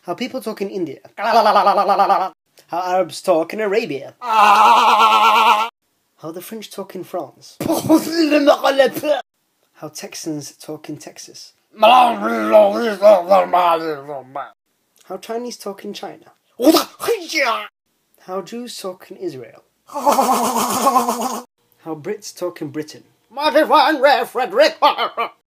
How people talk in India. How Arabs talk in Arabia. How the French talk in France. How Texans talk in Texas. How Chinese talk in China. How Jews talk in Israel. How Brits talk in Britain.